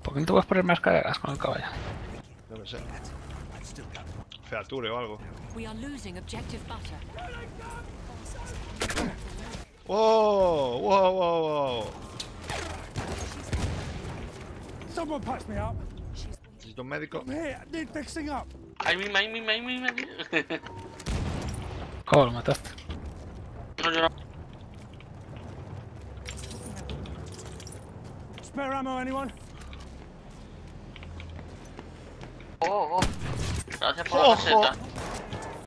¿Por qué no te puedes poner más cargas con el caballo? No lo sé. Feature o algo. ¡Wow! ¡Wow, wow, wow! Someone patch me up. Necesito un médico. I'm here. I need fixing up. Ay, mi. ¿Cómo lo mataste? No, yo no. Spare ammo, anyone? Oh. Gracias por la caseta.